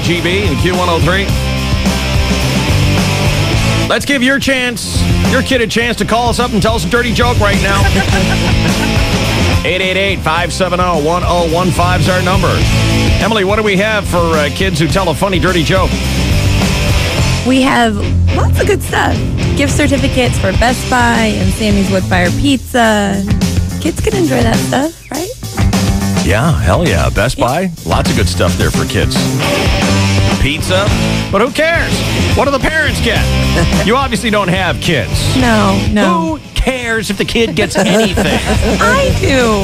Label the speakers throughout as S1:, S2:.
S1: WGB and Q103. Let's give your kid a chance to call us up and tell us a dirty joke right now. 888-570-1015 is our number. Emily, what do we have for kids who tell a funny, dirty joke?
S2: We have lots of good stuff. Gift certificates for Best Buy and Sammy's Woodfire Pizza. Kids can enjoy that stuff, right?
S1: Yeah, hell yeah. Best Buy, lots of good stuff there for kids. Pizza, but who cares? What do the parents get? You obviously don't have kids.
S2: No.
S1: Who cares if the kid gets anything?
S2: I do.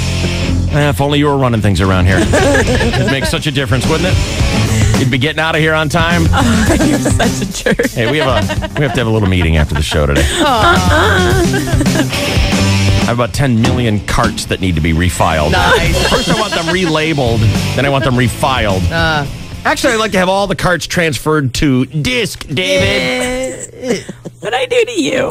S1: If only you were running things around here. It'd make such a difference, wouldn't it? You'd be getting out of here on time.
S2: Oh, you're such a jerk.
S1: Hey, we have to have a little meeting after the show today. I have about 10 million carts that need to be refiled.
S3: Nice.
S1: First, I want them relabeled. Then I want them refiled. Actually, I'd like to have all the carts transferred to disk, David.
S2: What'd I do to you?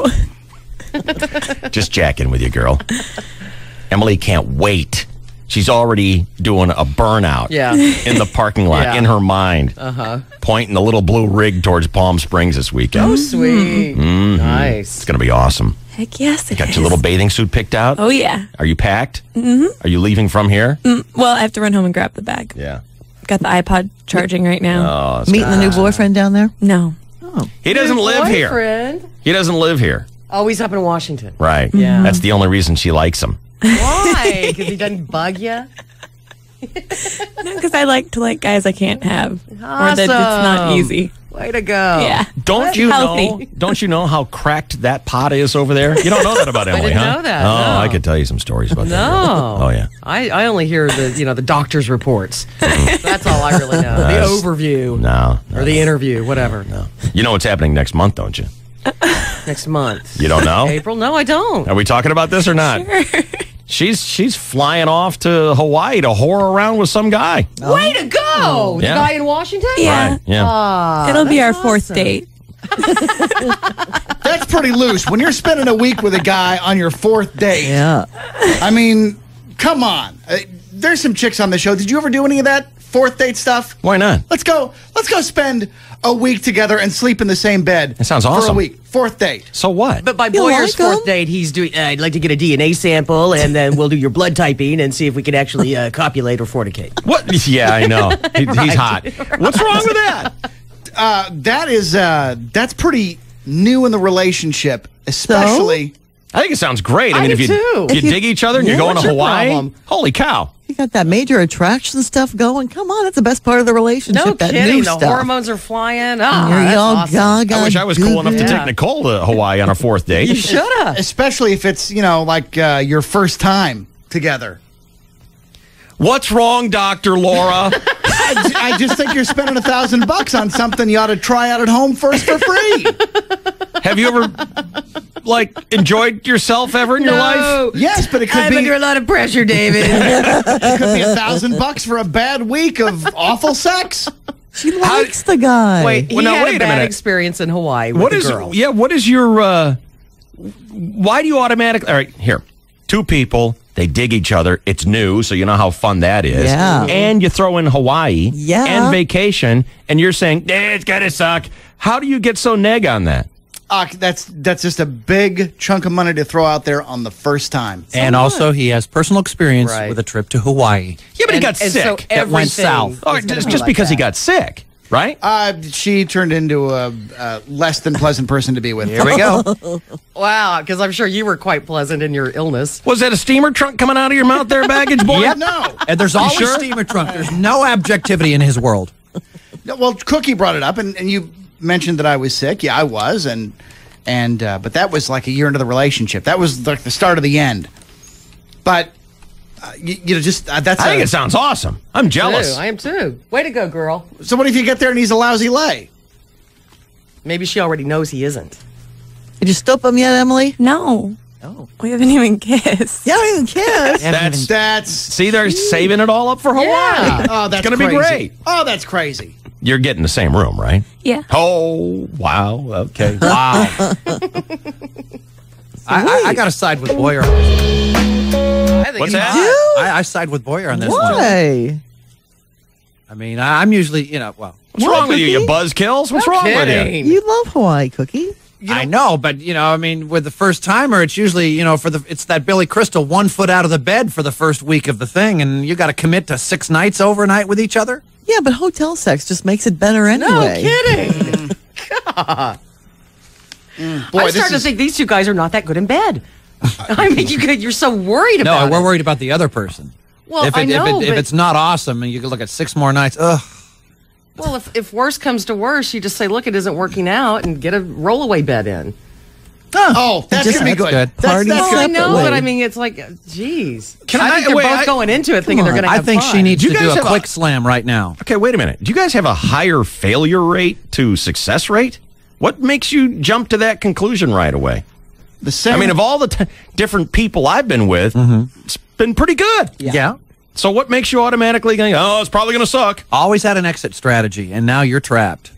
S1: Just jacking with you, girl. Emily can't wait. She's already doing a burnout in the parking lot in her mind. Pointing the little blue rig towards Palm Springs this weekend.
S3: Oh, sweet. Nice.
S1: It's going to be awesome.
S2: Heck yes, it
S1: Got
S2: is.
S1: your little bathing suit picked out?
S2: Oh, yeah.
S1: Are you packed? Mm-hmm. Are you leaving from here?
S2: Well, I have to run home and grab the bag.
S1: Yeah.
S2: Got the iPod charging right now.
S1: Oh,
S4: Meeting the new boyfriend down there?
S2: No.
S1: he doesn't live here.
S3: Boyfriend?
S1: He doesn't live here.
S3: Oh, he's up in Washington.
S1: Right.
S3: Yeah.
S1: That's the only reason she likes him.
S3: Why? Because he doesn't bug you?
S2: No, because I like to like guys I can't have. Or that it's not
S3: Awesome.
S2: easy.
S3: Way to go.
S2: Yeah.
S1: Don't you
S2: Healthy.
S1: know? Don't you know how cracked that pot is over there? You don't know that about Emily,
S3: didn't
S1: huh?
S3: know that,
S1: Oh,
S3: no.
S1: I could tell you some stories about that.
S3: No.
S1: Oh, yeah.
S3: I only hear the doctor's reports. That's all I really know. The overview.
S1: No.
S3: Or the interview, whatever.
S1: No. You know what's happening next month, don't you?
S3: Next month.
S1: You don't know?
S3: April? No, I don't.
S1: Are we talking about this or not?
S2: Sure.
S1: She's flying off to Hawaii to whore around with some guy.
S3: Way to go.
S1: Yeah.
S3: The guy in Washington?
S2: Yeah.
S1: Right. Yeah.
S2: It'll be our fourth
S3: awesome.
S2: date.
S5: That's pretty loose. When you're spending a week with a guy on your fourth date,
S4: Yeah.
S5: I mean, come on. There's some chicks on the show. Did you ever do any of that fourth date stuff?
S1: Why not?
S5: Let's go spend a week together and sleep in the same bed.
S1: That sounds
S5: For
S1: awesome.
S5: a week. Fourth date.
S1: So what?
S3: But by
S4: You
S3: Boyer's
S4: like
S3: fourth
S4: him?
S3: date, he's doing, I'd like to get a DNA sample, and then we'll do your blood typing and see if we can actually copulate or fornicate.
S1: What? Yeah, I know. He's hot. What's wrong with that?
S5: That's pretty new in the relationship, especially.
S1: I think it sounds great. I
S3: I
S1: mean,
S3: do
S1: if
S3: too.
S1: you dig each other and you're
S3: Yeah,
S1: going to
S3: what's your
S1: Hawaii,
S3: problem?
S1: holy cow.
S4: You got that major attraction stuff going. Come on, that's the best part of the relationship.
S3: No
S4: that
S3: kidding.
S4: new
S3: The
S4: stuff.
S3: hormones are flying.
S4: You're
S3: That's
S4: all
S3: awesome.
S4: gaga.
S1: I wish I was cool enough to
S3: Yeah.
S1: take Nicole to Hawaii on our fourth date.
S3: You should have.
S5: Especially if it's, like your first time together.
S1: What's wrong, Dr. Laura?
S5: I just think you're spending $1,000 on something you ought to try out at home first for free.
S1: Have you ever, enjoyed yourself ever in your life?
S5: Yes, but it could
S3: I'm
S5: be
S3: under a lot of pressure, David.
S5: it could be $1,000 for a bad week of awful sex.
S4: She likes the guy.
S3: Wait, he
S1: Well, now,
S3: had
S1: wait
S3: a
S1: a
S3: bad
S1: minute.
S3: experience in Hawaii with
S1: What
S3: the
S1: is,
S3: girl.
S1: yeah, what is your, why do you automatically, all right, here, two people, they dig each other, it's new, so you know how fun that is.
S4: Yeah.
S1: And you throw in Hawaii
S4: Yeah.
S1: and vacation, and you're saying, it's gonna suck. How do you get so neg on that?
S5: That's just a big chunk of money to throw out there on the first time.
S6: And also, he has personal experience
S3: Right.
S6: with a trip to Hawaii.
S1: Yeah, but he got
S3: and
S1: sick.
S3: So
S6: That went
S3: everything
S6: south.
S1: Oh,
S3: is gonna
S1: just
S3: be like
S1: because he
S3: that.
S1: got sick, right?
S5: She turned into a less than pleasant person to be with.
S1: Here we go.
S3: Wow, because I'm sure you were quite pleasant in your illness.
S1: Was that a steamer trunk coming out of your mouth there, baggage boy?
S6: Yep.
S5: No.
S6: And there's always
S1: sure?
S6: steamer trunk. There's no objectivity in his world.
S5: No, well, Cookie brought it up, and you mentioned that I was sick. Yeah, I was, but that was like a year into the relationship. That was like the start of the end. But that's.
S1: I think it sounds awesome. I'm jealous.
S3: Too. I am too. Way to go, girl.
S5: So what if you get there and he's a lousy lay?
S3: Maybe she already knows he isn't.
S4: Did you stop him yet, Emily?
S2: No.
S4: Oh.
S2: We haven't even kissed.
S4: Yeah, I don't even kiss.
S5: That's
S1: See, they're saving it all up for Hawaii.
S3: Yeah.
S5: oh, that's
S1: It's gonna be
S5: crazy.
S1: great.
S5: Oh, that's crazy.
S1: You're getting the same room, right?
S2: Yeah.
S1: Oh, wow. Okay. Wow.
S6: I got to side with Boyer.
S3: I think
S1: What's
S3: it's
S1: that?
S3: hot.
S6: I side with Boyer on this one.
S4: Why?
S6: I mean, I'm usually,
S1: What's wrong with you buzzkills? What's wrong with you?
S4: You love Hawaii, Cookie.
S6: I know, but with the first timer, it's usually it's that Billy Crystal 1 foot out of the bed for the first week of the thing, and you got to commit to 6 nights overnight with each other.
S4: Yeah, but hotel sex just makes it better anyway.
S3: No kidding. God.
S5: Boy,
S3: I'm starting to think these two guys are not that good in bed. I mean, you're so worried about it.
S6: No, we're worried about the other person.
S3: Well,
S6: if it's not awesome, and you can look at 6 more nights, ugh.
S3: Well, if worse comes to worse, you just say, look, it isn't working out, and get a rollaway bed in.
S5: Oh, that's going to be good.
S4: Party
S3: Well, I know,
S4: separately.
S3: but I mean, it's like, geez.
S1: Can
S3: I
S1: I-
S3: think they're
S1: wait,
S3: both going into it thinking they're going to
S6: I
S3: have
S6: think
S3: fun.
S6: she needs
S1: Do
S6: to
S1: you
S6: do
S1: guys
S6: a
S1: have
S6: quick slam right now.
S1: Okay, wait a minute. Do you guys have a higher failure rate to success rate? What makes you jump to that conclusion right away?
S5: The same.
S1: I mean, of all the different people I've been with, it's been pretty good.
S6: Yeah.
S1: So what makes you automatically going, oh, it's probably going to suck?
S6: Always had an exit strategy, and now you're trapped.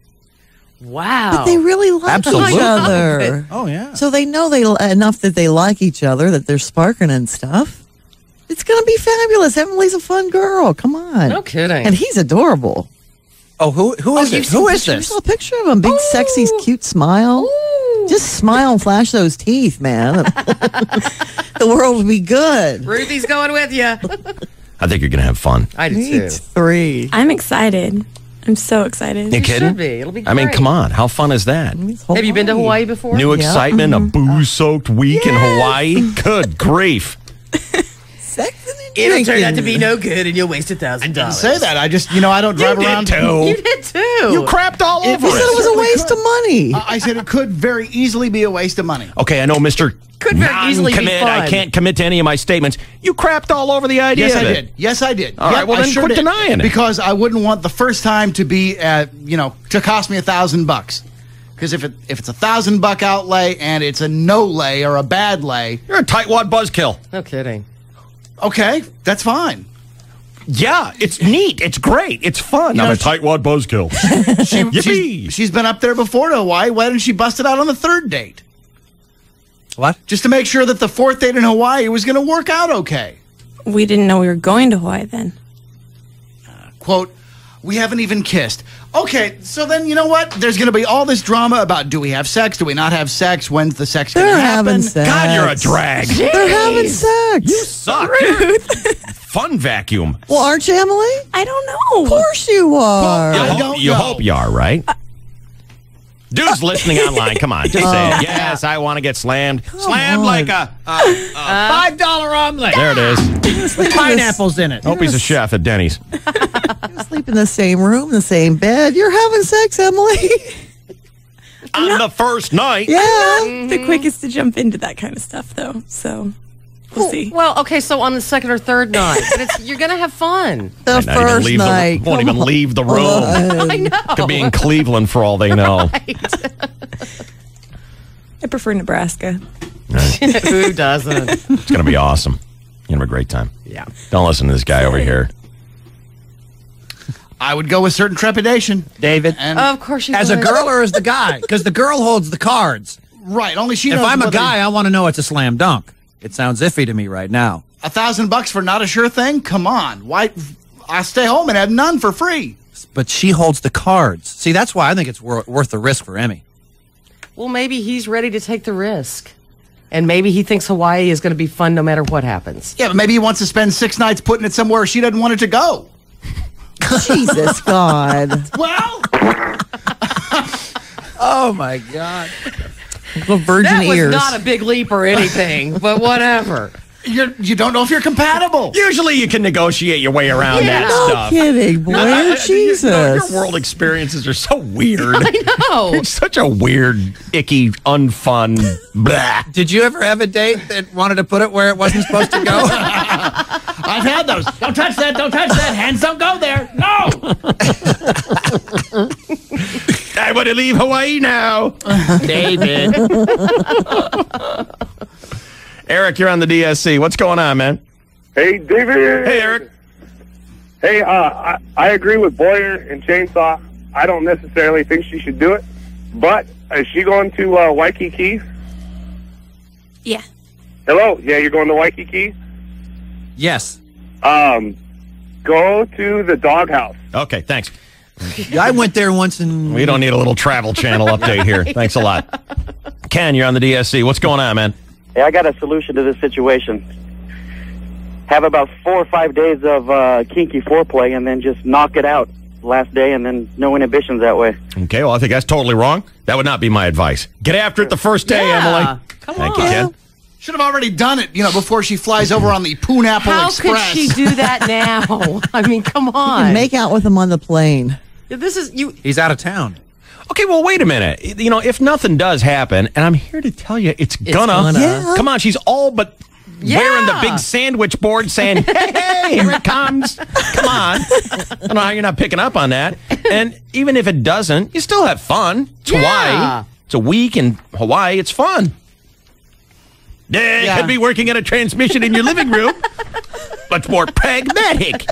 S3: Wow.
S4: But they really like
S6: Absolutely.
S4: each other.
S6: Oh, yeah.
S4: So they know enough that they like each other, that they're sparking and stuff. It's going to be fabulous. Emily's a fun girl. Come on.
S3: No kidding.
S4: And he's adorable.
S6: Oh, who is it? Who is
S4: I
S6: this?
S4: saw a picture of him. Big, sexy, cute smile.
S3: Ooh.
S4: Just smile and flash those teeth, man. The world will be good.
S3: Ruthie's going with you.
S1: I think you're going to have fun.
S3: I do
S4: Me
S3: too.
S4: 3.
S2: I'm excited. I'm so excited.
S1: You
S3: It
S1: kidding?
S3: should be. It'll be
S1: I mean,
S3: great.
S1: come on. How fun is that?
S3: Have you been to Hawaii before?
S1: New excitement, a booze-soaked week in Hawaii. Good grief.
S4: Sex and
S3: It'll
S4: drinking.
S3: turn out to be no good, and you'll waste $1,000.
S5: didn't say that. I just, I don't drive around.
S3: You did too.
S1: You crapped all over
S4: He said it was a waste of money.
S5: I said it could very easily be a waste of money.
S1: Okay, I know, Mr.
S3: Could very easily be
S1: Non-commit.
S3: fun.
S1: I can't commit to any of my statements. You crapped all over the idea
S5: Yes,
S1: of
S5: I
S1: it.
S5: did. Yes, I did.
S1: All right, well,
S5: I
S1: then quit
S5: did.
S1: denying it.
S5: Because I wouldn't want the first time to be, to cost me $1,000. Because if it's $1,000 outlay and it's a no lay or a bad lay,
S1: You're a tightwad buzzkill.
S3: No kidding.
S5: okay, that's fine.
S1: Yeah, it's neat. It's great. It's fun. I'm a tightwad buzzkill. Yippee.
S5: She's been up there before to Hawaii. Why didn't she bust it out on the 3rd date?
S6: What?
S5: Just to make sure that the 4th date in Hawaii was going to work out okay.
S2: We didn't know we were going to Hawaii then.
S5: Quote, we haven't even kissed. Okay, so then you know what? There's going to be all this drama about do we have sex? Do we not have sex? When's the sex going to
S4: They're
S5: happen?
S4: having sex.
S1: God, you're a drag.
S4: They're having sex.
S1: You suck. Fun vacuum.
S4: Well, aren't you, Emily?
S2: I don't know.
S4: Of course you are.
S5: I don't
S1: You
S5: know.
S1: hope you are, right? Dudes listening online, come on, just say it. Yes, I want to get slammed. Slammed
S4: on.
S1: like a
S6: $5 omelet.
S1: there it is.
S6: With pineapples in it.
S1: Hope he's a chef at Denny's.
S4: Sleep in the same room, the same bed. You're having sex, Emily.
S1: On the first night.
S4: Yeah.
S2: The quickest to jump into that kind of stuff, though. So we'll see.
S3: Well, okay, so on the 2nd or 3rd night, but you're going to have fun.
S4: The
S1: Might not even
S4: first
S1: leave
S4: night.
S1: won't even leave the room.
S3: I know.
S1: Could be in Cleveland for all they know.
S2: I prefer Nebraska.
S3: Who doesn't?
S1: It's going to be awesome. You're going to have a great time.
S3: Yeah.
S1: Don't listen to this guy over here.
S5: I would go with certain trepidation.
S6: David.
S5: And
S3: Of course you
S6: As a
S3: would.
S6: girl or as the guy? Because the girl holds the cards.
S5: right, only she
S6: If
S5: knows.
S6: I'm a
S5: whether
S6: guy, I want to know it's a slam dunk. It sounds iffy to me right now.
S5: $1,000 for not a sure thing? Come on. Why? I stay home and have none for free.
S6: But she holds the cards. See, that's why I think it's worth the risk for Emmy.
S3: Well, maybe he's ready to take the risk. And maybe he thinks Hawaii is going to be fun no matter what happens.
S5: Yeah, but maybe he wants to spend 6 nights putting it somewhere she doesn't want it to go.
S4: Jesus, God.
S5: Well,
S6: Oh, my God.
S4: Little virgin
S3: That was
S4: ears.
S3: not a big leap or anything, but whatever.
S5: you don't know if you're compatible.
S1: Usually you can negotiate your way around that
S4: no
S1: stuff.
S4: kidding, boy. Jesus.
S1: Your world experiences are so weird.
S3: I know.
S1: It's such a weird, icky, unfun, blah.
S6: Did you ever have a date that wanted to put it where it wasn't supposed to go?
S5: I've had those. Don't touch that. Don't touch that. Hands don't go there. No.
S1: I want to leave Hawaii now. David. Eric, you're on the DSC. What's going on, man?
S7: Hey, David.
S1: Hey, Eric.
S7: Hey, I agree with Boyer and Chainsaw. I don't necessarily think she should do it, but is she going to Waikiki?
S2: Yeah.
S7: Hello? Yeah, you're going to Waikiki?
S6: Yes.
S7: Go to the doghouse.
S1: Okay, thanks.
S6: I went there once and...
S1: We don't need a little Travel Channel update here. Thanks a lot. Ken, you're on the DSC. What's going on, man?
S8: Hey, I got a solution to this situation. Have about 4 or 5 days of kinky foreplay and then just knock it out last day and then no inhibitions that way.
S1: Okay, well, I think that's totally wrong. That would not be my advice. Get after it the first day, Emily. Thank you, Ken.
S5: Should have already done it, before she flies over on the Poonapple Express.
S3: How could she do that now? I mean, come on.
S4: You can make out with him on the plane.
S3: This is you.
S6: He's out of town.
S1: Okay, well, wait a minute. If nothing does happen, and I'm here to tell you it's gonna.
S4: Yeah.
S1: Come on, she's all but wearing the big sandwich board saying, hey, here it comes. Come on. I don't know how you're not picking up on that. And even if it doesn't, you still have fun. It's Hawaii. It's a week in Hawaii. It's fun. Could be working at a transmission in your living room. Much more pragmatic.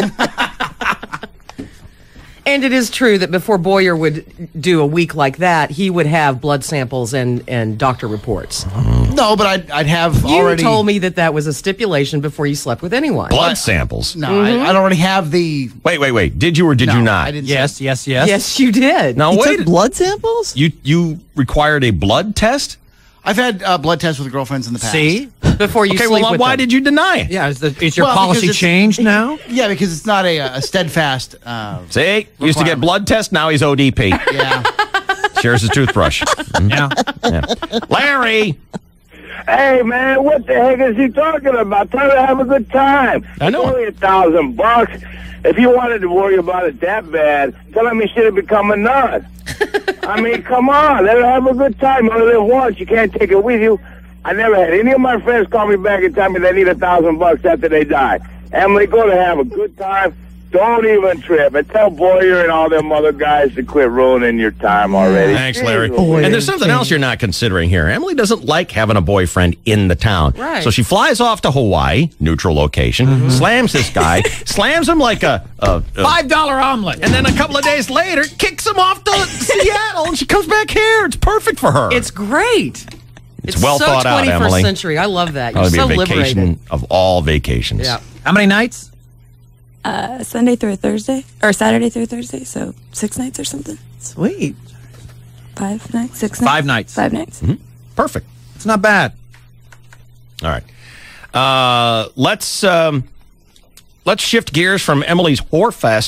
S3: And it is true that before Boyer would do a week like that, he would have blood samples and doctor reports.
S5: No, but I'd have
S3: You
S5: already...
S3: told me that was a stipulation before you slept with anyone.
S1: Blood samples?
S5: No, I'd already have the...
S1: Wait. Did you or did you not?
S5: I didn't.
S6: Yes.
S3: Yes, you did.
S1: Now,
S4: You
S1: wait.
S4: took blood samples?
S1: You required a blood test?
S5: I've had blood tests with girlfriends in the past.
S6: See?
S3: Before you
S1: Okay,
S3: sleep
S1: well,
S3: with
S1: why
S3: them.
S1: did you deny it?
S6: Yeah, is your
S5: Well,
S6: policy
S5: because it's-
S6: changed now?
S5: Yeah, because it's not a steadfast...
S1: See? Used to get blood tests, now he's ODP.
S5: yeah.
S1: Shares his toothbrush.
S6: Yeah.
S1: Larry!
S7: Hey, man, what the heck is he talking about? Try to have a good time.
S1: I know.
S7: It's only $1,000. If you wanted to worry about it that bad, tell him he should have become a nun. I mean, come on. Let her have a good time. You only live once. You can't take it with you. I never had any of my friends call me back and tell me they need $1,000 after they die. Emily, go to have a good time. Don't even trip. And tell Boyer and all them other guys to quit ruining your time already.
S1: Thanks, Larry.
S3: Boyer.
S1: And there's something else you're not considering here. Emily doesn't like having a boyfriend in the town.
S3: Right.
S1: So she flies off to Hawaii, neutral location, slams this guy, slams him like a
S6: $5 omelet.
S1: and then a couple of days later, kicks him off to Seattle, and she comes back here. It's perfect for her.
S3: It's great.
S1: It's well
S3: so
S1: thought out,
S3: 21st
S1: Emily.
S3: century. I love that. You're
S1: Probably
S3: so
S1: be a vacation
S3: liberated.
S1: of all vacations.
S3: Yeah.
S6: How many nights?
S2: Sunday through Thursday, or Saturday through Thursday, so 6 nights or something.
S4: Sweet.
S2: 5 nights, 6 nights.
S6: 5 nights.
S2: 5 nights.
S1: Perfect.
S6: It's not bad.
S1: All right. Let's shift gears from Emily's whore fest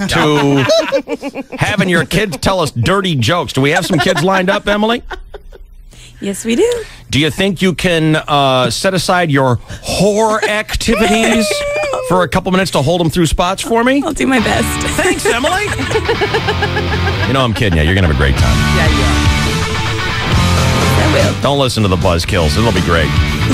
S1: to having your kids tell us dirty jokes. Do we have some kids lined up, Emily?
S2: Yes, we do.
S1: Do you think you can set aside your whore activities for a couple minutes to hold them through spots for me?
S2: I'll do my best.
S1: Thanks, Emily. You know I'm kidding you. You're going to have a great time.
S3: Yeah, you are.
S2: I will.
S1: Don't listen to the buzzkills. It'll be great.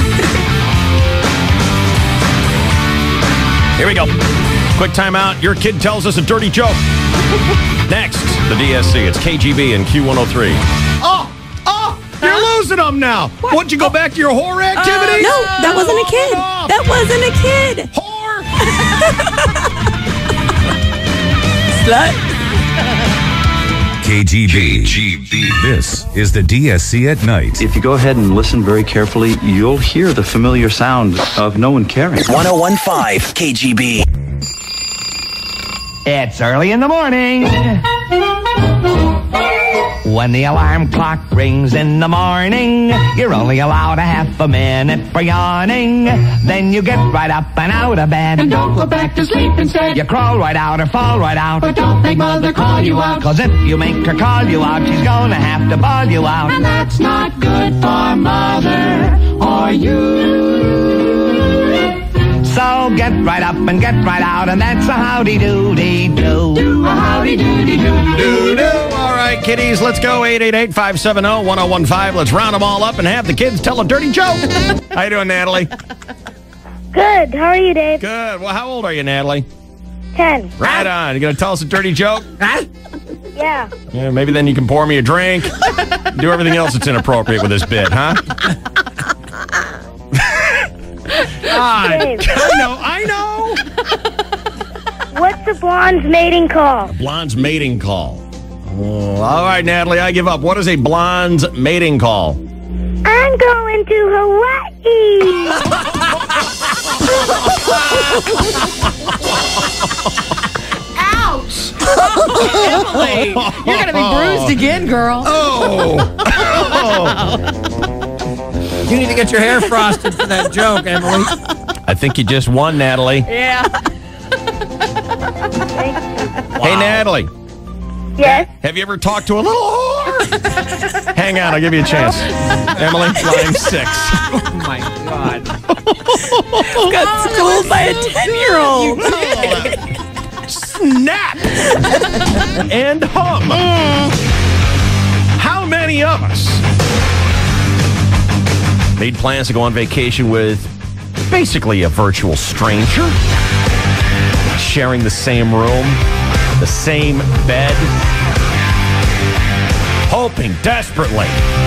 S1: Here we go. Quick timeout. Your kid tells us a dirty joke. Next, the DSC. It's KGB and Q103. You're losing them now. What'd you go back to your whore activities?
S2: No, that wasn't a kid. That wasn't a kid.
S1: Whore.
S2: Slut.
S9: KGB. This is the DSC at night.
S10: If you go ahead and listen very carefully, you'll hear the familiar sound of no one caring.
S11: 1015 KGB.
S12: It's early in the morning. When the alarm clock rings in the morning, you're only allowed a half a minute for yawning. Then you get right up and out of bed.
S13: And don't go back to sleep instead.
S12: You crawl right out or fall right out.
S13: But don't make mother call you out.
S12: 'Cause if you make her call you out, she's gonna have to bawl you out.
S13: And that's not good for mother or you.
S12: So get right up and get right out, and that's a howdy-doody-do.
S13: Do a howdy-doody-do.
S1: Do-do. All right, kiddies, let's go. 888-570-1015. Let's round them all up and have the kids tell a dirty joke. How you doing, Natalie?
S14: Good. How are you, Dave?
S1: Good. Well, how old are you, Natalie?
S14: 10.
S1: Right on. You going to tell us a dirty joke?
S14: Yeah.
S1: Yeah, maybe then you can pour me a drink. Do everything else that's inappropriate with this bit, huh?
S14: Dave.
S1: I know.
S14: What's the blonde's mating call?
S1: Blonde's mating call. Oh, all right, Natalie, I give up. What is a blonde's mating call?
S14: I'm going to Hawaii.
S3: Ouch! Emily, you're going to be bruised again, girl.
S6: You need to get your hair frosted for that joke, Emily.
S1: I think you just won, Natalie.
S3: Yeah.
S1: Hey, Natalie.
S14: Yes.
S1: Have you ever talked to a little whore? Hang on, I'll give you a chance. Emily, line 6.
S6: Oh, my God.
S2: Got schooled by a 10-year-old.
S1: Snap and hum. How many of us made plans to go on vacation with basically a virtual stranger, sharing the same room, the same bed, hoping desperately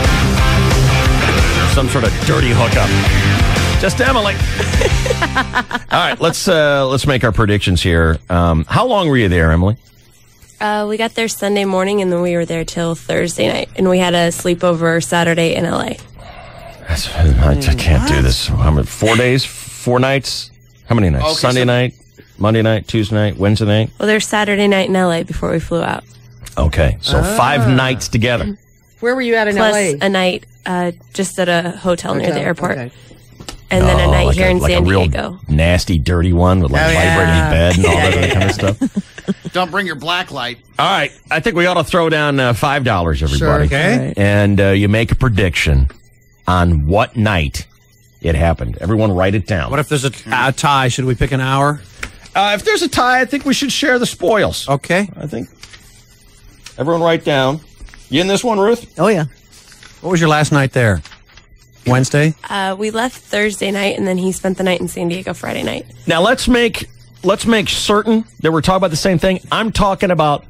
S1: for some sort of dirty hookup? Just Emily. All right, let's make our predictions here. How long were you there, Emily?
S15: We got there Sunday morning, and then we were there till Thursday night, and we had a sleepover Saturday in LA.
S1: I can't do this. 4 days, 4 nights? How many nights?
S3: Okay,
S1: Sunday night, Monday night, Tuesday night, Wednesday night?
S15: Well, there's Saturday night in LA before we flew out.
S1: Okay, so 5 nights together.
S3: Where were you at in
S15: Plus
S3: LA?
S15: a night just at a hotel near the airport.
S3: Okay.
S15: And then a night
S1: like
S15: here in
S1: like
S15: San
S1: a real
S15: Diego.
S1: nasty, dirty one with like vibrating bed and all that other kind of stuff.
S5: Don't bring your black light.
S1: All right, I think we ought to throw down $5, everybody.
S5: Sure,
S6: okay.
S1: And you make a prediction on what night it happened. Everyone write it down.
S6: What if there's a tie? Should we pick an hour?
S1: If there's a tie, I think we should share the spoils.
S6: Okay.
S1: I think everyone write down. You in this one, Ruth?
S4: Oh, yeah.
S6: What was your last night there? Wednesday?
S15: We left Thursday night, and then he spent the night in San Diego Friday night.
S1: Now let's make certain that we're talking about the same thing. I'm talking about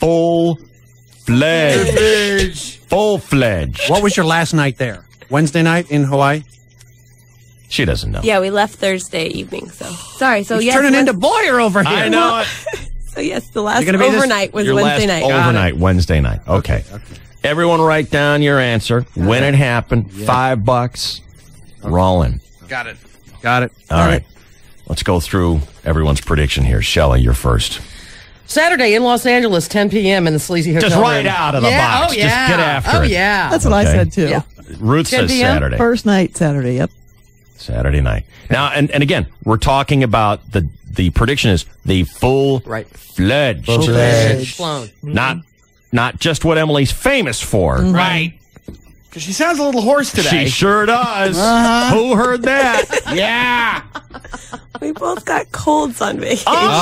S1: full-fledged. Full-fledged.
S6: What was your last night there? Wednesday night in Hawaii?
S1: She doesn't know.
S15: Yeah, we left Thursday evening, so. Sorry, so
S6: He's
S15: yes.
S6: turning into Boyer over here.
S1: I know it.
S15: So yes, the last
S6: You're gonna be
S15: overnight was
S1: Your
S15: Wednesday
S1: last
S15: night.
S1: overnight, Wednesday night. Okay. Everyone write down your answer. When it happened, $5. Rolling.
S5: Got it.
S1: All right. Let's go through everyone's prediction here. Shelley, you're first.
S3: Saturday in Los Angeles, 10 p.m. in the Sleazy Hotel.
S1: Just right
S3: room.
S1: out of the
S3: Yeah,
S1: box.
S3: Oh, yeah.
S1: Just get after
S3: Oh,
S1: it.
S3: yeah.
S4: That's what I said, too.
S3: Yeah.
S1: Ruth
S3: 10
S1: says
S3: p.m.
S1: Saturday.
S4: First night, Saturday, yep.
S1: Saturday night. Now, and again, we're talking about the prediction is the full-fledged.
S3: Full-fledged. Flown.
S1: Not just what Emily's famous for.
S5: Right. Because she sounds a little hoarse today.
S1: She sure does. Who heard that?
S5: Yeah.
S15: We both got colds on vacation.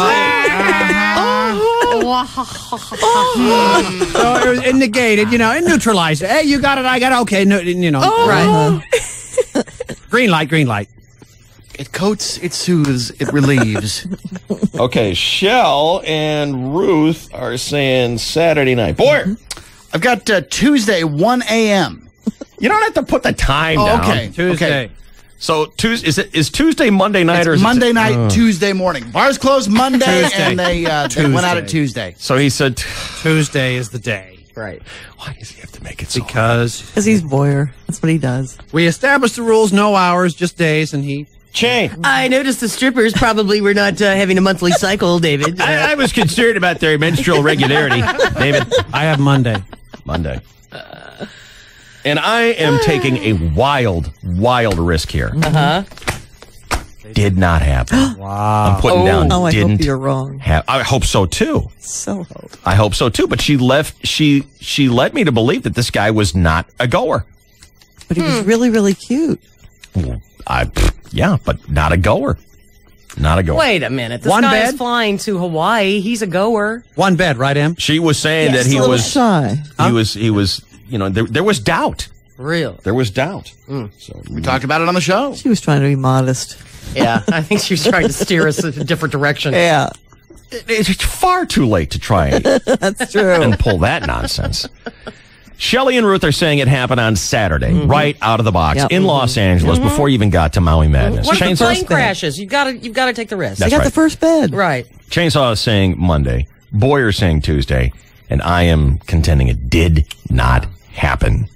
S6: So it negated, it neutralized. Hey, you got it, I got it. Okay, no,
S3: Right.
S6: Green light.
S5: It coats, it soothes, it relieves.
S1: Okay, Shell and Ruth are saying Saturday night. Boyer,
S5: I've got Tuesday, 1 a.m.
S1: you don't have to put the time down.
S5: Okay.
S6: Tuesday.
S5: Okay.
S1: So is Tuesday Monday night or is
S5: Monday
S1: it
S5: night, Tuesday morning. Bars closed Monday,
S6: Tuesday.
S5: and they went out at Tuesday.
S1: So he said
S6: Tuesday is the day.
S3: Right.
S1: why does he have to make it so
S6: Because
S4: he's Boyer. That's what he does.
S6: we established the rules, no hours, just days, and he...
S1: Chain.
S3: I noticed the strippers probably were not having a monthly cycle, David.
S1: I was concerned about their menstrual regularity, David.
S6: I have Monday.
S1: And I am taking a wild risk here. Did not happen.
S6: Wow.
S1: I'm putting down.
S4: Oh, I
S1: didn't
S4: hope you're wrong.
S1: I hope so too.
S4: So hope.
S1: I hope so too. But she led me to believe that this guy was not a goer.
S4: But he was really, really cute.
S1: Yeah, but not a goer. Not a goer.
S3: Wait a minute. This
S6: One
S3: guy
S6: bed?
S3: is flying to Hawaii. He's a goer.
S6: One bed, right, Em?
S1: She was saying
S4: Yes,
S1: that he
S4: a little
S1: was
S4: shy.
S1: He was. There was doubt.
S3: Real.
S1: There was doubt.
S5: So we talked about it on the show.
S4: She was trying to be modest.
S3: Yeah, I think she was trying to steer us in a different direction.
S4: Yeah,
S1: It's far too late to try
S4: that's true.
S1: and pull that nonsense. Shelley and Ruth are saying it happened on Saturday, right out of the box
S4: Yep.
S1: in Los Angeles before you even got to Maui Madness.
S3: What if the
S1: Chainsaw,
S3: plane crashes? You've got to take the risk.
S4: They
S1: That's
S4: got
S1: right.
S4: the first bed.
S3: Right.
S1: Chainsaw is saying Monday, Boyer saying Tuesday, and I am contending it did not happen.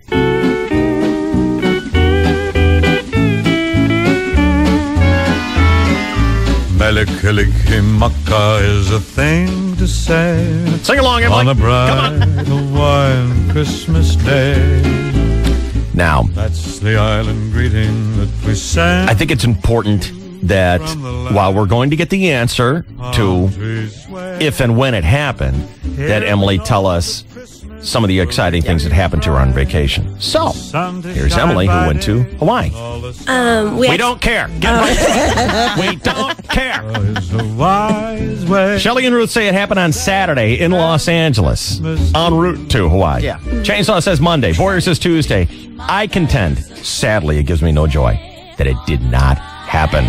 S16: Kalikimaka is a thing to say.
S1: Sing along, Emily.
S16: On a bright Hawaiian Christmas day.
S1: Now,
S16: that's the island greeting that we sang.
S1: I think it's important that while we're going to get the answer to if and when it happened, that Emily tell us some of the exciting things that happened to her on vacation. So, here's Emily, who went to Hawaii. We don't care. We don't care. Shelley and Ruth say it happened on Saturday in Los Angeles, en route to Hawaii. Yeah. Chainsaw says Monday. Boyer says Tuesday. I contend, sadly, it gives me no joy that it did not happen.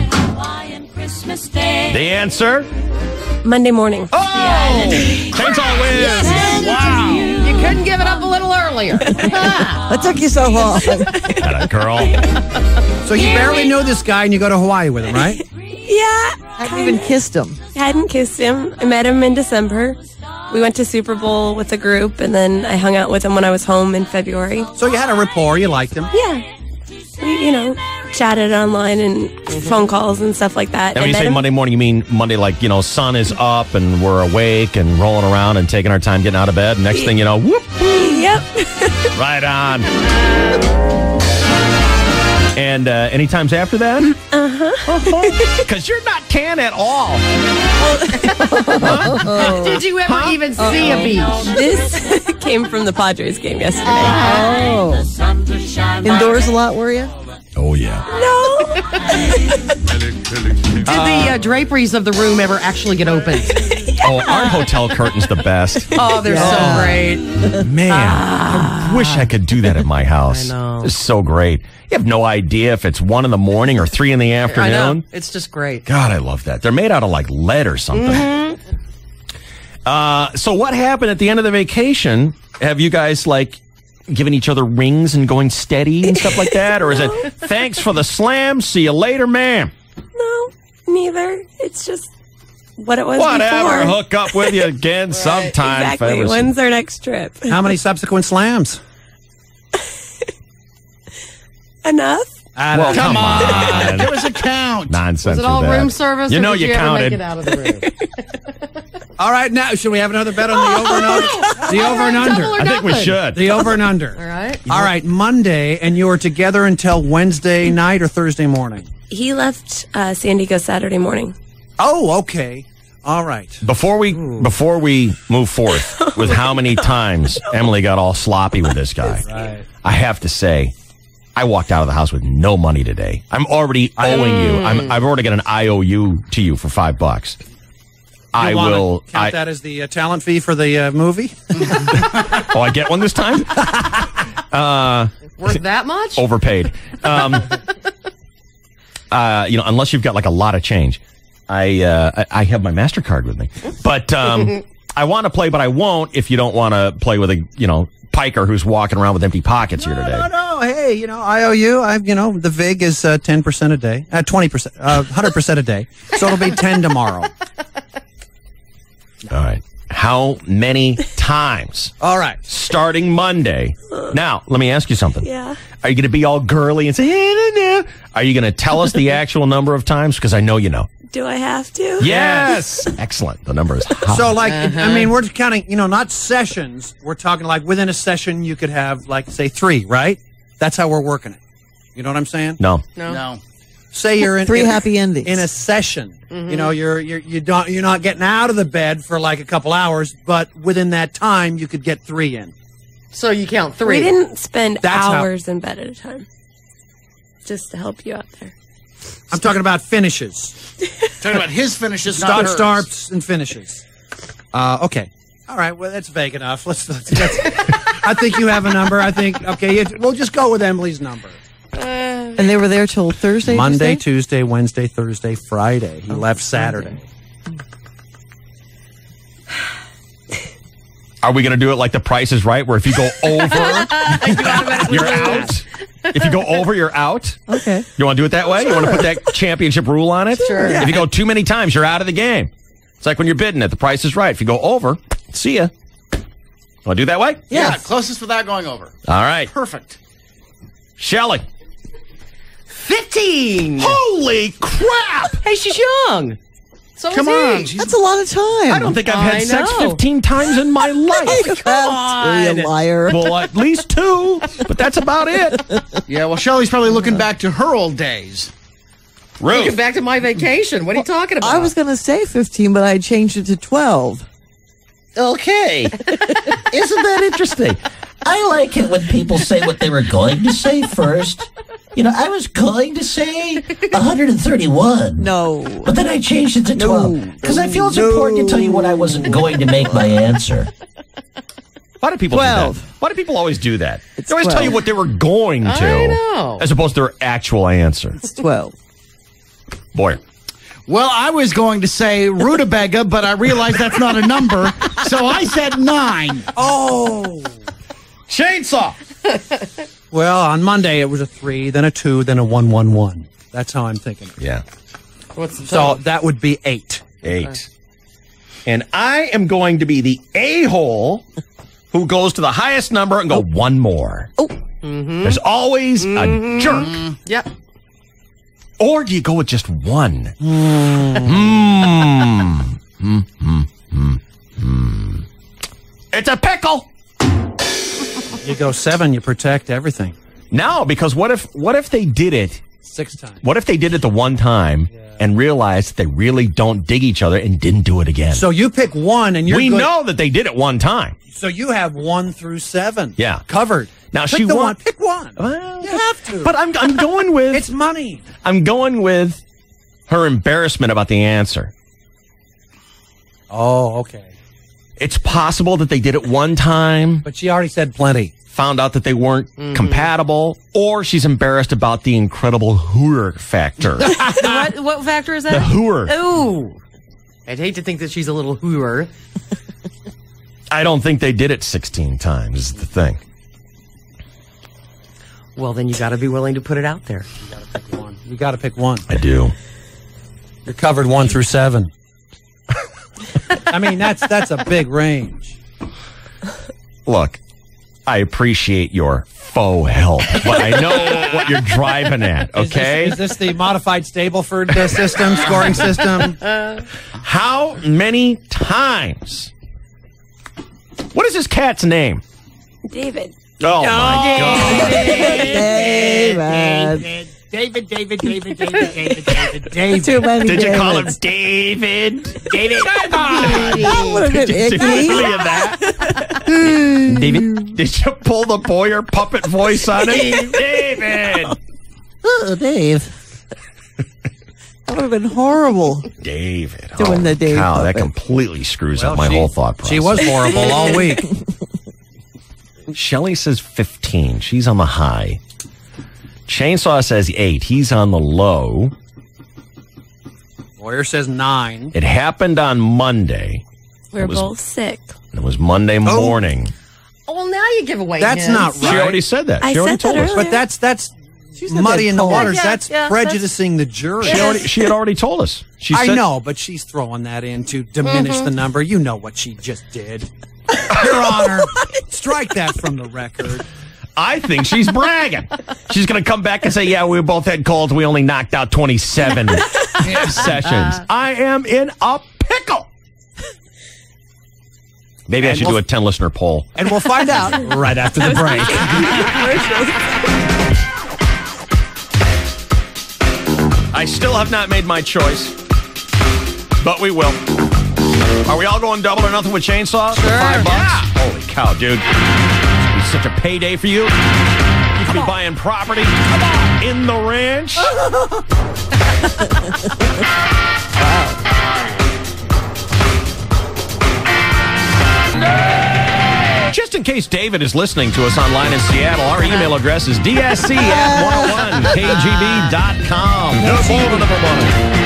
S1: The answer?
S15: Monday morning.
S1: Oh! Chainsaw wins!
S3: Yes. Wow. You couldn't give it up a little earlier.
S4: What took you so long?
S1: That a girl.
S6: So you barely knew this guy and you go to Hawaii with him, right?
S15: Yeah.
S4: Hadn't even kissed him.
S15: Hadn't kissed him. I met him in December. We went to Super Bowl with a group, and then I hung out with him when I was home in February.
S6: So you had a rapport. You liked him.
S15: Yeah. We, chatted online and phone calls and stuff like that.
S1: And when you say Monday morning, you mean Monday, like, sun is up and we're awake and rolling around and taking our time getting out of bed. Next thing you know, whoop.
S15: Yep.
S1: Right on. And any times after that?
S15: Uh-huh.
S1: Because you're not tan at all.
S3: Did you ever even see a beach?
S15: This came from the Padres game yesterday.
S4: Oh. Indoors a lot, were you?
S1: Oh, yeah.
S15: No.
S3: Did the draperies of the room ever actually get opened?
S1: Oh, our hotel curtain's the best.
S3: Oh, they're so great.
S1: Man, I wish I could do that at my house.
S3: I know.
S1: It's so great. You have no idea if it's 1 in the morning or 3 in the afternoon.
S3: I know. It's just great.
S1: God, I love that. They're made out of like lead or something. Mm-hmm. So what happened at the end of the vacation? Have you guys giving each other rings and going steady and stuff like that? Or is it, thanks for the slam, see you later, ma'am?
S15: No, neither. It's just what it was
S1: Whatever,
S15: before.
S1: hook up with you again sometime.
S15: Exactly. When's our next trip?
S6: How many subsequent slams?
S15: Enough?
S1: Well, come on.
S5: Give us a count.
S1: Nonsense.
S3: Was it all
S1: with that.
S3: room service?
S1: You
S3: or
S1: know
S3: did
S1: you
S3: you ever
S1: counted.
S3: make it out of the room?
S6: All right, now, should we have another bet on the over and under? The over and under.
S1: I think we should.
S6: The over and under.
S3: All right.
S6: All right, Monday, and you were together until Wednesday night or Thursday morning?
S15: He left San Diego Saturday morning.
S6: Oh, okay. All right.
S1: Before we move forth with how many times Emily got all sloppy with this guy,
S6: Right.
S1: I have to say, I walked out of the house with no money today. I'm already owing you. I've already got an IOU to you for $5. I will
S6: count that as the talent fee for the movie.
S1: Oh, I get one this time.
S3: Worth that much?
S1: Overpaid. Unless you've got like a lot of change. I have my MasterCard with me, but I want to play, but I won't if you don't want to play with a piker who's walking around with empty pockets here today.
S6: No. Hey, IOU. The VIG is 10% a day, 20%, 100% a day. So it'll be 10 tomorrow.
S1: All right. How many times?
S6: All right.
S1: Starting Monday. Now, let me ask you something.
S15: Yeah.
S1: Are you going to be all girly and say, hey, no? Are you going to tell us the actual number of times? Because I know you know.
S15: Do I have to?
S1: Yes. Excellent. The number is high.
S6: So, we're counting, not sessions. We're talking within a session, you could have, say 3, right? That's how we're working it. You know what I'm saying?
S1: No.
S6: Say you're in
S4: 3 happy endings
S6: in a session. Mm-hmm. You're not getting out of the bed for a couple hours, but within that time you could get 3 in.
S3: So you count 3.
S15: We didn't spend hours in bed at a time. Just to help you out there.
S6: I'm talking about finishes.
S5: Talking about his finishes, not hers.
S6: Starts and finishes. Okay. All right. Well, that's vague enough. Let's I think you have a number. I think. Okay. We'll just go with Emily's number.
S4: And they were there till Thursday?
S6: Monday, Tuesday, Wednesday, Thursday, Friday. He left Saturday.
S1: Are we going to do it like The Price is Right, where if you go over, you're out? If you go over, you're out?
S4: Okay.
S1: You want to do it that way? You want to put that championship rule on it?
S3: Sure.
S1: If you go too many times, you're out of the game. It's like when you're bidding at The Price is Right. If you go over, see ya. Want to do it that way?
S5: Yeah, closest without going over.
S1: All right.
S5: Perfect.
S1: Shelley.
S3: 15.
S1: Holy crap!
S3: Hey, she's young. So
S5: Come on.
S4: That's a lot of time.
S1: I don't think I've had sex 15 times in my life.
S4: Come on. You liar.
S1: Well, at least 2, but that's about it.
S5: Yeah, well, Shelley's probably looking back to her old days.
S1: Ruth.
S3: Looking back to my vacation. What are you talking about?
S4: I was going to say 15, but I changed it to 12.
S1: Okay. Isn't that interesting?
S11: I like it when people say what they were going to say first. You know, I was going to say 131.
S4: No.
S11: But then I changed it to 12. Because I feel it's important to tell you what I wasn't going to make my answer.
S1: Why do people
S4: 12.
S1: do that? Why do people always do that?
S4: It's
S1: They always
S4: 12.
S1: tell you what they were going to.
S3: I know.
S1: As opposed to their actual answer.
S4: It's 12.
S1: Boy.
S5: Well, I was going to say rutabaga, but I realized that's not a number, so I said 9.
S6: Oh.
S1: Chainsaw.
S6: Well, on Monday it was a 3, then a 2, then a 111. That's how I'm thinking.
S1: Yeah.
S3: What's the
S6: So that would be 8.
S1: 8. And I am going to be the a-hole who goes to the highest number and go one more.
S4: Oh.
S3: Mm-hmm.
S1: There's always a jerk.
S3: Yep.
S1: Or do you go with just one? It's a pickle.
S6: You go 7, you protect everything.
S1: No, because what if they did it
S6: 6 times.
S1: What if they did it the one time and realized that they really don't dig each other and didn't do it again?
S6: So you pick 1 and
S1: we know that they did it one time.
S6: So you have 1 through 7.
S1: Yeah.
S6: Covered.
S1: Now
S6: pick
S1: she
S6: the
S1: won.
S6: one. Pick 1.
S1: Well,
S6: you have to.
S1: But I'm going with
S6: it's money.
S1: I'm going with her embarrassment about the answer.
S6: Oh, okay.
S1: It's possible that they did it one time,
S6: but she already said plenty.
S1: Found out that they weren't compatible, or she's embarrassed about the incredible hooer factor.
S3: What factor is that?
S1: The hooer.
S3: Ooh. I'd hate to think that she's a little hooer.
S1: I don't think they did it 16 times, is the thing.
S3: Well, then you got to be willing to put it out there.
S6: You got to pick 1.
S1: I do.
S6: You're covered 1 through 7. I mean, that's a big range.
S1: Look, I appreciate your faux help, but I know what you're driving at, okay?
S6: Is this the modified Stableford system, scoring system?
S1: How many times? What is this cat's name?
S15: David.
S1: Oh, my God.
S6: David. David.
S4: Too many
S1: Did you call him
S4: Davids.
S1: David?
S6: David.
S4: That would have been
S1: Did you do
S4: icky.
S1: any of that? David? Did you pull the Boyer puppet voice on it? David!
S4: Oh, Dave. That would have been horrible.
S1: David.
S4: Doing the Dave
S1: Cow, that
S4: puppet.
S1: completely screws up my whole thought process.
S6: She was horrible all week.
S1: Shelley says 15. She's on the high. Chainsaw says 8. He's on the low.
S6: Boyer says 9.
S1: It happened on Monday.
S15: We're both sick.
S1: It was Monday morning.
S3: Oh, well, now you give away
S6: That's
S3: hints.
S6: not right.
S1: She already said that.
S15: I
S1: She already
S15: said that
S1: told us.
S15: earlier.
S6: But that's
S4: She's not
S6: muddy
S4: that
S6: in the
S4: cold.
S6: waters.
S3: Yeah,
S6: that's
S3: yeah,
S6: prejudicing the jury.
S1: She had already told us. She
S6: I
S1: said,
S6: know, but she's throwing that in to diminish the number. You know what she just did. Your Honor, strike that from the record.
S1: I think she's bragging. She's going to come back and say, yeah, we both had colds. We only knocked out 27 sessions. I am in a pickle. Maybe I should do a 10-listener poll.
S6: And we'll find out right after the break.
S1: I still have not made my choice, but we will. Are we all going double or nothing with Chainsaw? Sure. $5? Yeah. Holy cow, dude. It's such a payday for you. You could be buying property in the ranch. Just in case David is listening to us online in Seattle, our email address is dsc@101kgb.com. Number one.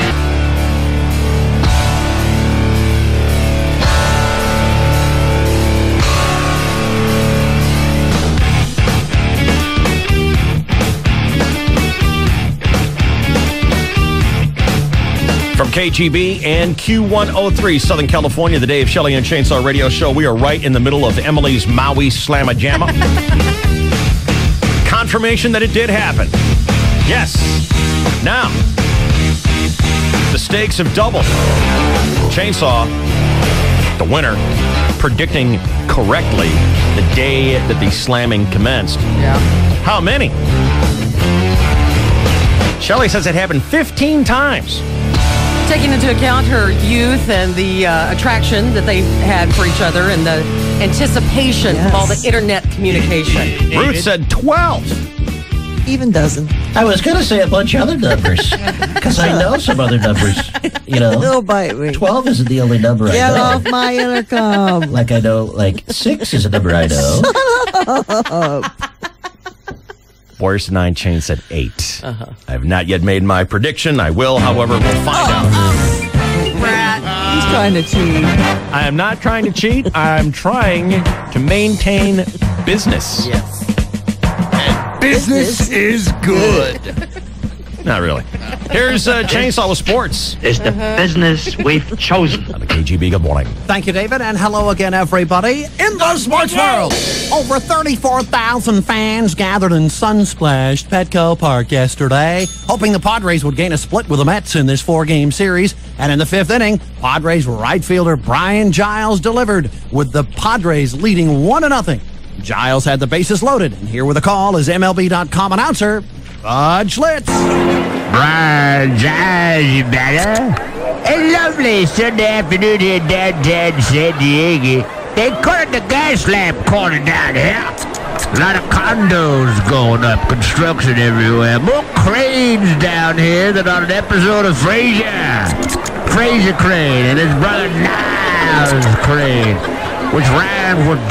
S1: From KGB and Q103, Southern California, the Dave Shelley and Chainsaw Radio Show. We are right in the middle of Emily's Maui Slamma-Jamma. Confirmation that it did happen. Yes. Now, The stakes have doubled. Chainsaw, the winner, predicting correctly the day that the slamming commenced.
S3: Yeah.
S1: How many? Shelley says it happened 15 times.
S3: Taking into account her youth and the attraction that they had for each other and the anticipation of all the internet communication.
S1: Ruth said 12.
S4: Even dozen.
S11: I was going to say a bunch of other numbers because I know some other numbers. You know,
S4: Don't bite me.
S11: 12 isn't the only number I
S4: Get
S11: know.
S4: off my intercom.
S11: Like I know, like 6 is a number I know.
S4: Shut up.
S1: Warriors 9 Chain said 8. I have not yet made my prediction. I will, however, we'll find out.
S4: He's trying to cheat.
S1: I am not trying to cheat. I'm trying to maintain business.
S3: Yes.
S5: Business is good.
S1: Not really. Here's Chainsaw with sports.
S17: It's the business we've chosen.
S1: On the KGB, good morning.
S6: Thank you, David, and hello again, everybody. In the sports world, over 34,000 fans gathered in sun-splashed Petco Park yesterday, hoping the Padres would gain a split with the Mets in this 4-game series. And in the 5th inning, Padres right fielder Brian Giles delivered, with the Padres leading 1-0. Giles had the bases loaded, and here with a call is MLB.com announcer Bud Schlitz.
S18: Brian Giles, you better. A lovely Sunday afternoon here in downtown San Diego. They call it the gas lamp corner down here. A lot of condos going up, construction everywhere. More cranes down here than on an episode of Frasier. Frasier Crane and his brother Niles Crane, which rhymes with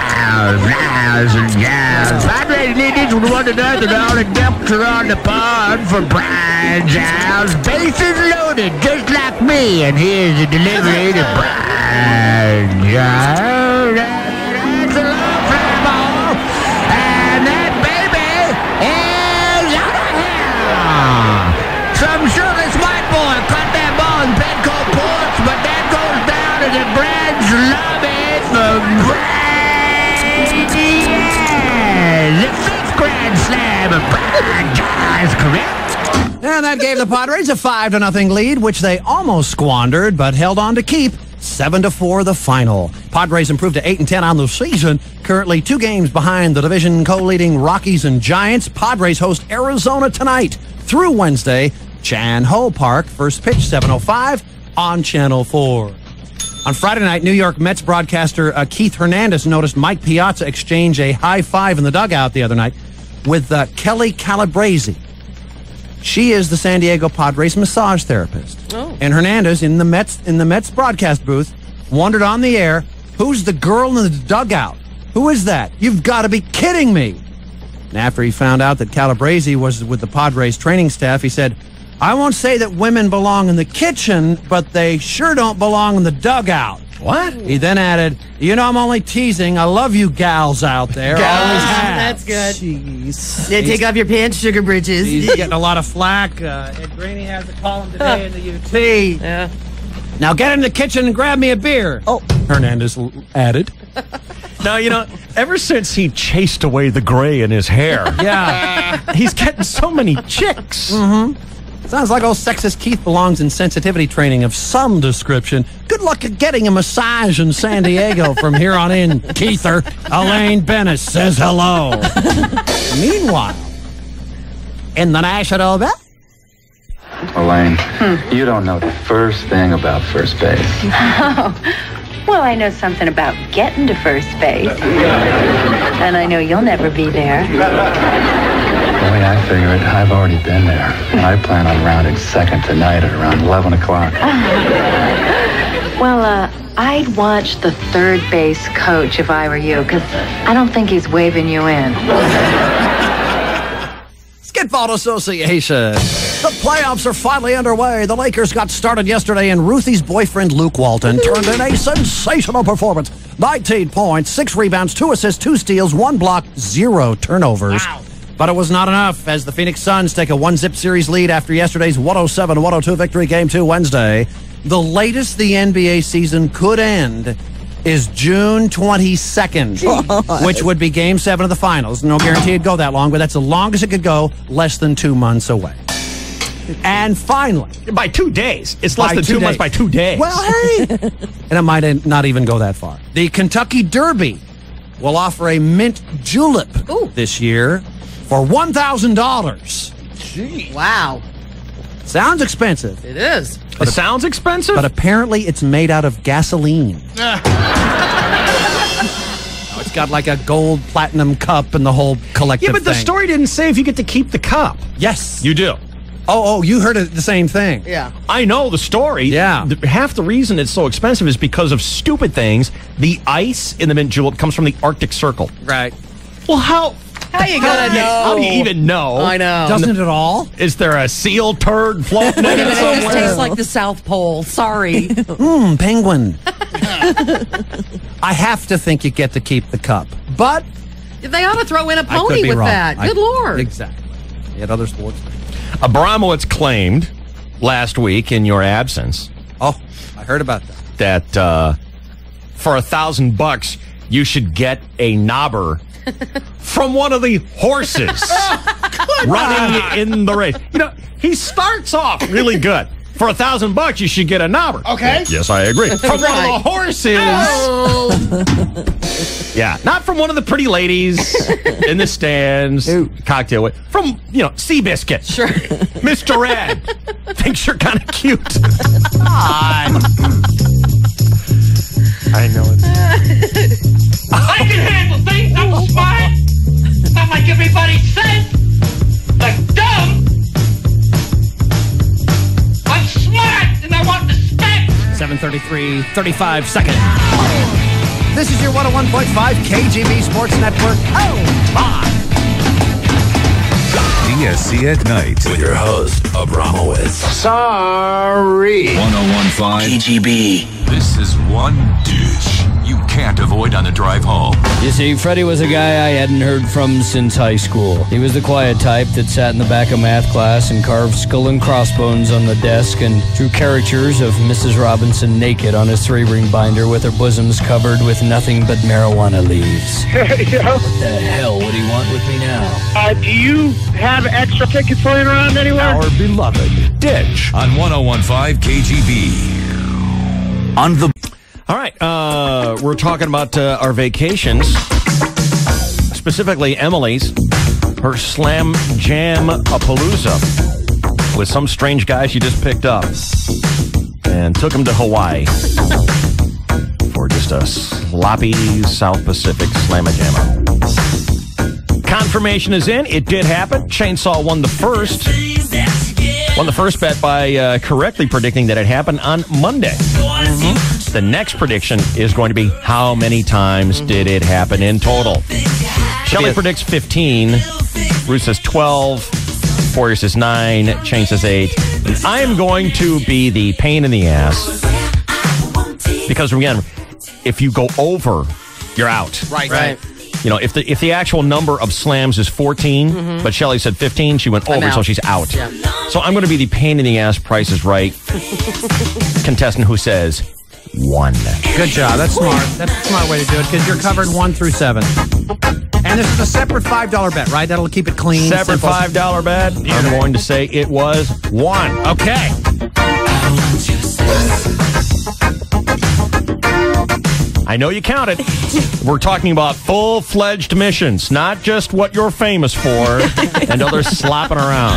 S18: Niles and Giles. Padres lead each with 1-0. All the ducks are on the pond for Brian Giles. Bases loaded, just like me. And here's the delivery to Brian Giles. That's a low fly ball. And that baby is out of here. Some shirtless white boy caught that ball in Petco porch, but that goes down to the Brad's lobby for Brian. The 5th grand slam of Brian Giles, correct?
S6: And that gave the Padres a 5-0 lead, which they almost squandered, but held on to keep. 7-4 the final. Padres improved to 8-10 on the season, currently 2 games behind the division co-leading Rockies and Giants. Padres host Arizona tonight through Wednesday. Chan Ho Park, first pitch 7:05 on Channel 4. On Friday night, New York Mets broadcaster Keith Hernandez noticed Mike Piazza exchange a high five in the dugout the other night with Kelly Calabrese. She is the San Diego Padres massage therapist. Oh. And Hernandez in the Mets broadcast booth wondered on the air, "Who's the girl in the dugout? Who is that? You've got to be kidding me." And after he found out that Calabrese was with the Padres training staff, he said, "I won't say that women belong in the kitchen, but they sure don't belong in the dugout."
S1: What?
S6: He then added, "You know I'm only teasing. I love you gals out there. Always have."
S3: That's good.
S4: Jeez.
S3: Yeah, take off your pants, Sugar Bridges.
S6: He's getting a lot of flack. Ed Graney has a column today in the UT.
S3: Yeah.
S6: "Now get in the kitchen and grab me a beer." Oh, Hernandez added.
S1: Now, you know, ever since he chased away the gray in his hair,
S6: Yeah.
S1: he's getting so many chicks.
S6: Mm-hmm. Sounds like old sexist Keith belongs in sensitivity training of some description. Good luck at getting a massage in San Diego from here on in, Keither. Elaine Bennett says hello. Meanwhile, in the National Best.
S10: Elaine, you don't know the first thing about first base.
S19: Oh, well, I know something about getting to first base. And I know you'll never be there.
S10: The way I figure it, I've already been there. And I plan on rounding second tonight at around 11 o'clock.
S19: Well, I'd watch the third base coach if I were you, because I don't think he's waving you in.
S6: Skidball Association. The playoffs are finally underway. The Lakers got started yesterday, and Ruthie's boyfriend, Luke Walton, turned in a sensational performance. 19 points, 6 rebounds, 2 assists, 2 steals, 1 block, 0 turnovers. Wow. But it was not enough as the Phoenix Suns take a 1-zip series lead after yesterday's 107-102 victory Game 2 Wednesday. The latest the NBA season could end is June 22nd, which would be Game 7 of the finals. No guarantee it'd go that long, but that's the longest it could go, less than 2 months away. And finally,
S1: by 2 days. It's less than 2 months by 2 days.
S6: Well, hey. And it might not even go that far. The Kentucky Derby will offer a mint julep this year for $1,000.
S3: Gee. Wow.
S6: Sounds expensive.
S3: It is.
S1: It sounds expensive?
S6: But apparently it's made out of gasoline. It's got like a gold platinum cup and the whole collective
S1: thing. Yeah, but the story didn't say if you get to keep the cup.
S6: Yes.
S1: You do.
S6: Oh, you heard the same thing.
S3: Yeah.
S1: I know the story.
S6: Yeah.
S1: Half the reason it's so expensive is because of stupid things. The ice in the mint julep comes from the Arctic Circle.
S6: Right.
S1: Well, how
S3: you gonna know?
S1: How do you even know?
S3: I know.
S6: Doesn't it all?
S1: Is there a seal turd floating in it
S3: It
S1: somewhere?
S3: tastes like the South Pole. Sorry.
S6: Penguin. I have to think you get to keep the cup. But
S3: They ought to throw in a
S6: I could
S3: pony
S6: be
S3: with
S6: wrong.
S3: that. Good Lord.
S6: Exactly. You had other sports.
S1: Abramowitz claimed last week in your absence.
S6: Oh, I heard about that.
S1: That for $1,000 you should get a knobber from one of the horses running in the race. You know, he starts off really good. For $1,000 you should get a knobber.
S5: Okay.
S1: Yes, I agree. From one of the horses.
S3: Oh.
S1: Yeah, not from one of the pretty ladies in the stands, cocktail with. From, Seabiscuit.
S3: Sure.
S1: Mr. Ed thinks you're kind of cute. I know it.
S13: I can handle things. I'm smart. Not like everybody says. Like dumb. I'm smart and I want respect.
S6: 7:33, 35 seconds. This is your 101.5 KGB Sports Network. Oh, my.
S9: DSC at Night
S20: with your host, Abramowitz.
S9: Sorry. 101.5
S20: KGB.
S9: This is one dish you can't avoid on the drive home.
S21: You see, Freddie was a guy I hadn't heard from since high school. He was the quiet type that sat in the back of math class and carved skull and crossbones on the desk and drew caricatures of Mrs. Robinson naked on his 3-ring binder with her bosoms covered with nothing but marijuana leaves.
S7: Yeah.
S21: What the hell would he want with me now?
S7: Do you have extra tickets laying around anywhere?
S9: Our beloved Ditch on 101.5 KGB.
S20: On the...
S1: All right, we're talking about our vacations, specifically Emily's, her Slam Jam-a-Palooza with some strange guy she just picked up and took him to Hawaii for just a sloppy South Pacific Slamma-Jamma. Confirmation is in. It did happen. Chainsaw won the first bet by correctly predicting that it happened on Monday. The next prediction is going to be how many times did it happen in total. Shelley predicts 15. Ruth says 12. Warrior says 9. Chain says 8. And I am going to be the pain in the ass. Because, again, if you go over, you're out.
S3: Right.
S1: If the actual number of slams is 14, but Shelley said 15, she went over, so she's out.
S3: Yeah.
S1: So I'm going to be the pain in the ass, Price is Right contestant who says 1.
S6: Good job. That's smart. That's a smart way to do it because you're covered 1 through 7. And this is a separate $5 bet, right? That'll keep it clean.
S1: Separate
S6: simple.
S1: $5 bet. I'm going to say it was 1.
S6: Okay.
S1: I know you counted. We're talking about full-fledged missions, not just what you're famous for and others slopping around.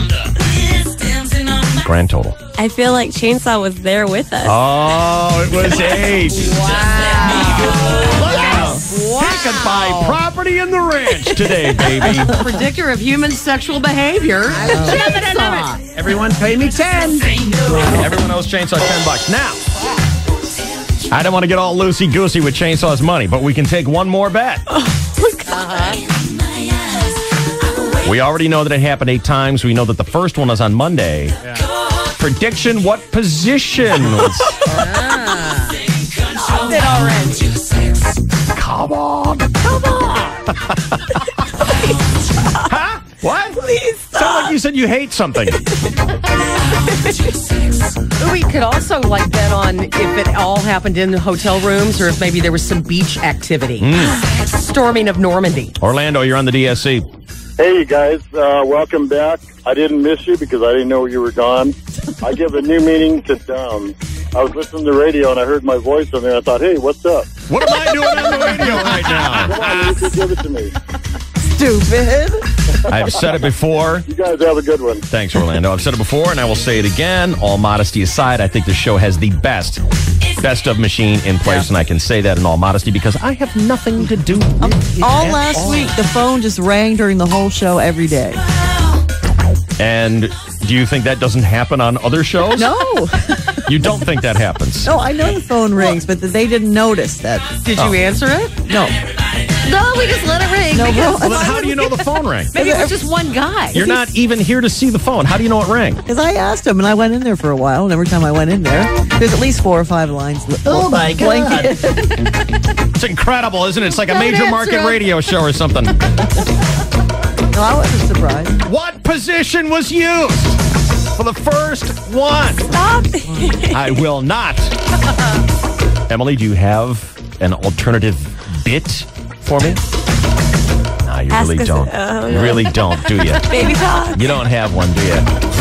S1: Grand total.
S15: I feel like Chainsaw was there with us.
S1: Oh, it was 8.
S3: Wow.
S1: He could buy property in the ranch today, baby.
S3: Predictor of human sexual behavior.
S6: Everyone pay me 10.
S1: Everyone owes Chainsaw $10. Now, I don't want to get all loosey-goosey with Chainsaw's money, but we can take one more bet. We already know that it happened 8 times. We know that the first one was on Monday. Yeah. Prediction, what position was...
S3: It already.
S1: Come on. Huh? What?
S15: Please stop.
S1: Sound like you said you hate something.
S3: We could also bet on if it all happened in the hotel rooms or if maybe there was some beach activity. Storming of Normandy.
S1: Orlando, you're on the DSC.
S8: Hey, you guys. Welcome back. I didn't miss you because I didn't know you were gone. I give a new meaning to dumb. I was listening to the radio and I heard my voice on there. I thought, hey, what's up?
S1: What am I doing on the radio right now?
S8: Come on, you could give it to me.
S4: Stupid.
S1: I've said it before.
S8: You guys have a good one.
S1: Thanks, Orlando. I've said it before, and I will say it again. All modesty aside, I think the show has the best of machine in place, and I can say that in all modesty because I have nothing to do with it
S4: All last week, the phone just rang during the whole show every day.
S1: And do you think that doesn't happen on other shows?
S4: No.
S1: You don't think that happens?
S4: No, I know the phone rings, but they didn't notice that.
S3: Did you answer it?
S4: No.
S3: No, we just let it ring.
S4: No,
S1: well, then how do you know the phone rang?
S3: Maybe it was just one guy.
S1: You're not even here to see the phone. How do you know it rang?
S4: Because I asked him, and I went in there for a while, and every time I went in there, there's at least 4 or 5 lines.
S11: Oh, my God.
S1: It's incredible, isn't it? It's like a major market radio show or something.
S4: No, I wasn't surprised.
S1: What position was used for the first one?
S15: Stop.
S1: I will not. Emily, do you have an alternative bit for me? No, you
S15: Ask
S1: really
S15: us-
S1: don't. You really don't, do you?
S15: Baby talk.
S1: You don't have one, do you?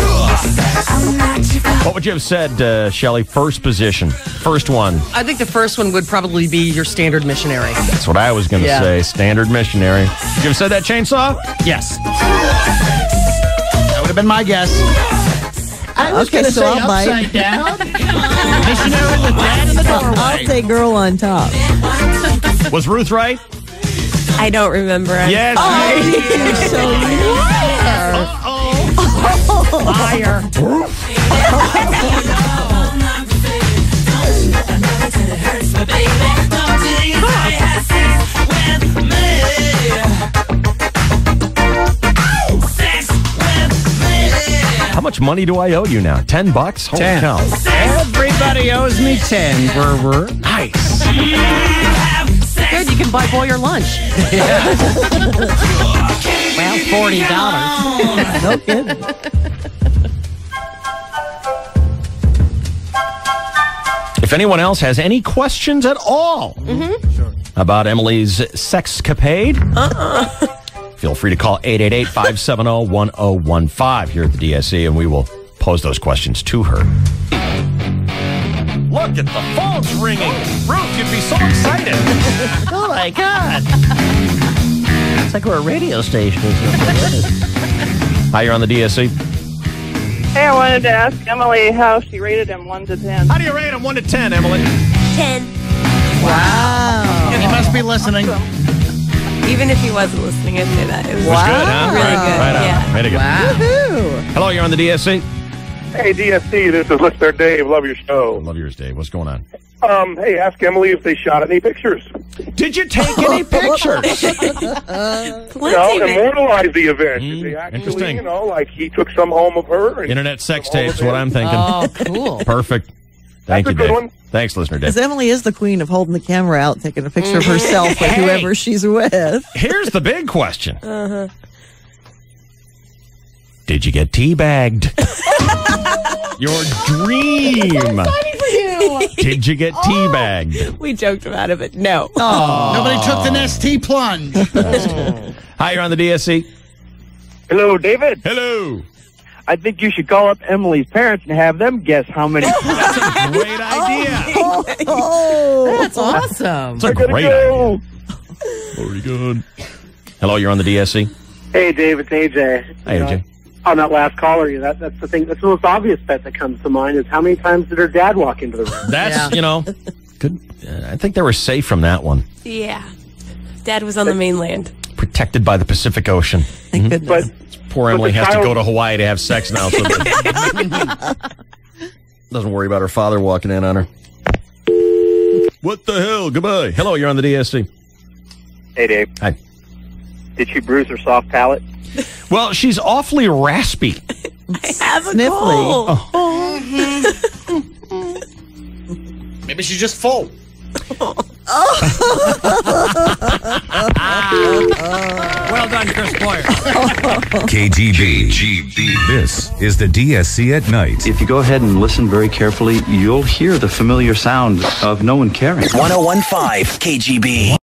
S1: What would you have said, Shelley? First position. First one.
S3: I think the first one would probably be your standard missionary.
S1: That's what I was going to say. Standard missionary. Would you have said that, Chainsaw?
S3: Yes.
S5: That would have been my guess.
S11: I was going to say upside down. Missionary with dad in the doorway.
S4: I'll say girl on top.
S1: Was Ruth right?
S15: I don't remember.
S1: Yes.
S11: Liar.
S1: How much money do I owe you now? $10? Holy
S6: 10.
S1: cow.
S6: Everybody owes me 10.
S1: Nice.
S3: Good, you can buy Boyer lunch.
S11: Well, $40.
S4: No kidding.
S1: If anyone else has any questions at all about Emily's sexcapade, feel free to call 888-570-1015 here at the DSC, and we will pose those questions to her. Look at the phone's ringing. Ruth, you'd be so excited.
S11: Oh, my God. It's like we're a radio station.
S1: Hi, you're on the DSC.
S22: Hey, I wanted to ask Emily how she rated him 1 to 10.
S1: How do you rate him 1 to 10, Emily?
S15: 10.
S4: Wow.
S5: He must be listening.
S15: Even if he wasn't listening, I'd say that. It was,
S1: Was good, huh?
S15: really
S1: Right,
S15: good.
S1: right on.
S15: Yeah.
S1: Way to go.
S4: Woohoo.
S1: Hello, you're on the DSC.
S8: Hey, DSC, this is Listener Dave. Love your show.
S1: Love yours, Dave. What's going on?
S8: Hey, ask Emily if they shot any pictures.
S1: Did you take any pictures?
S8: Immortalize the event. Did they actually,
S1: interesting.
S8: like he took some home of her. And
S1: Internet sex tapes, what I'm thinking.
S3: Oh, cool.
S1: Perfect. Thank
S8: That's
S1: you,
S8: a good
S1: Dave.
S8: one.
S1: Thanks, listener Dave.
S4: Because Emily is the queen of holding the camera out, taking a picture of herself with
S1: Hey.
S4: whoever she's with.
S1: Here's the big question.
S15: Uh-huh.
S1: Did you get teabagged? Your dream. Did you get teabagged?
S15: We joked about it, but no.
S5: Nobody took the Nestea plunge.
S1: Hi, you're on the DSC.
S17: Hello, David.
S1: Hello.
S17: I think you should call up Emily's parents and have them guess how many.
S1: That's a great idea.
S3: That's awesome.
S1: That's a great idea. Very good. Hello, you're on the DSC.
S23: Hey, Dave, it's AJ.
S1: Hey, AJ.
S23: On that last caller, that's the thing. That's the most obvious bet that comes to mind is how many times did her dad walk into the room?
S1: That's, good. I think they were safe from that one.
S15: Yeah. Dad was on the mainland.
S1: Protected by the Pacific Ocean.
S4: Thank goodness.
S1: Poor Emily has to go to Hawaii to have sex now. So doesn't worry about her father walking in on her. What the hell? Goodbye. Hello, you're on the DSC.
S23: Hey, Dave.
S1: Hi.
S23: Did she bruise her soft palate?
S1: Well, she's awfully raspy.
S15: I have a
S4: Sniffly.
S15: cold.
S5: Maybe she's just full.
S6: Well done, Chris Boyer.
S9: KGB. This is the DSC at night.
S10: If you go ahead and listen very carefully, you'll hear the familiar sound of no one caring.
S20: 1015 KGB.